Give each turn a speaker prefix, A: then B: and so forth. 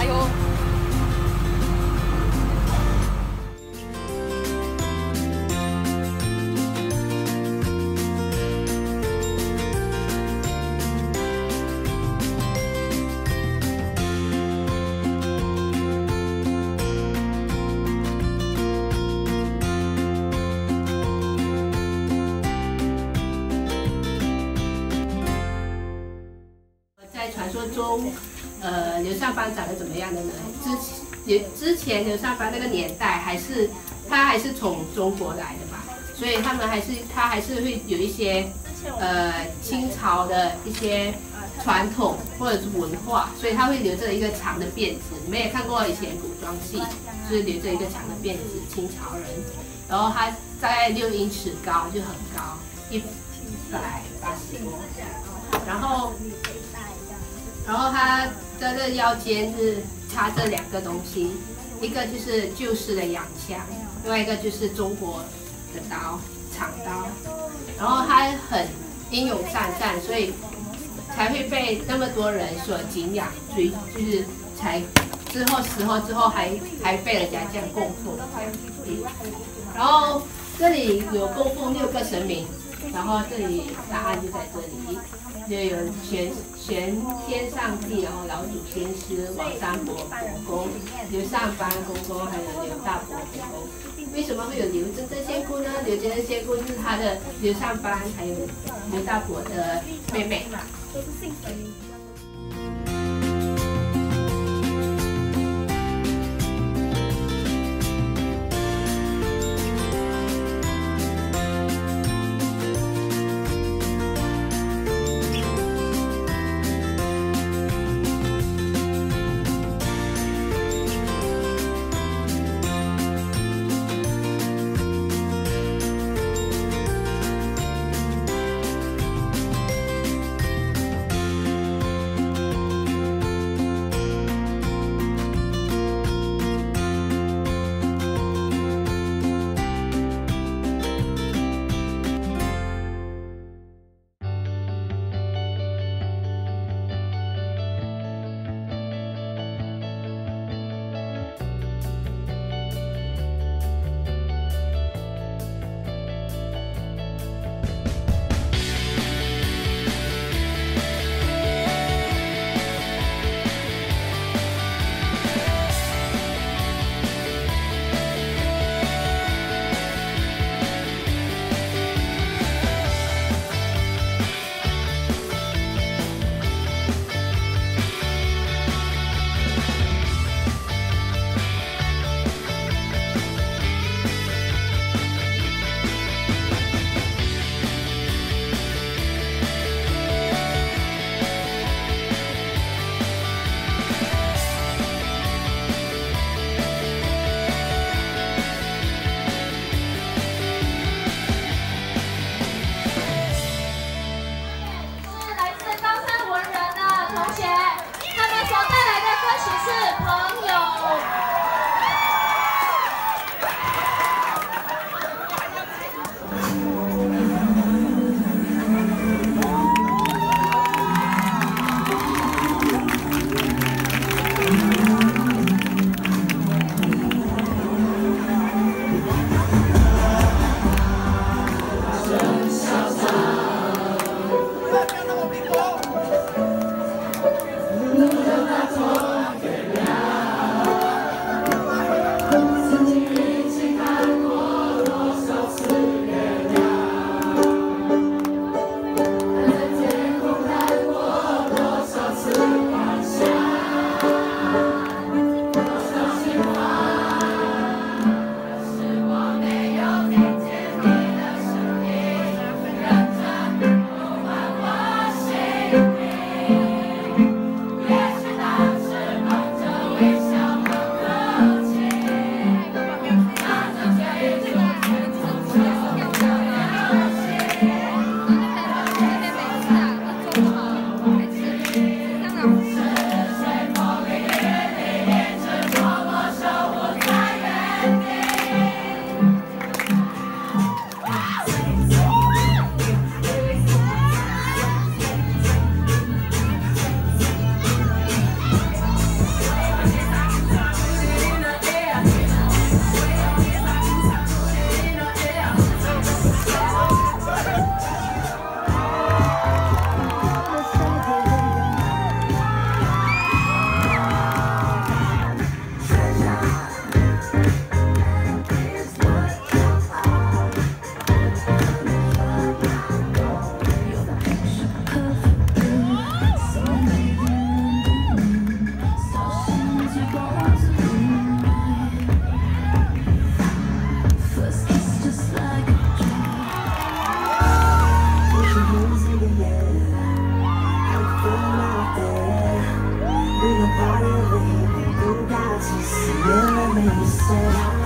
A: 油！
B: 在传说中，刘尚邦长得怎么样的呢？之前刘尚邦那个年代他还是从中国来的吧，所以他还是会有一些清朝的一些传统或者是文化，所以他会留着一个长的辫子。你们也看过以前古装戏，就是留着一个长的辫子，清朝人。然后他大概6英尺高，就很高，180多。然后他的这腰间是插着2个东西，一个就是旧式的洋枪，另外一个就是中国的刀，长刀。然后他很英勇善战，所以才会被那么多人所敬仰，就是才死后之后还被人家这样供奉。然后这里有供奉6个神明，然后这里答案就在这里。就有玄天上帝，然后老祖先师、王三伯伯公、刘尚邦公公，还有刘大伯公公。为什么会有刘真真仙姑呢？刘真真仙姑就是他的刘尚邦还有刘大伯的妹妹。
A: 没事。